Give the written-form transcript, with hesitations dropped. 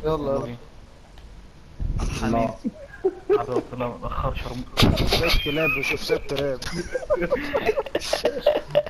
يلا يلا يلا. بينا. حميد. الله. عدو طلع متأخر شرم. شوية كلاب وشوف ست كلاب.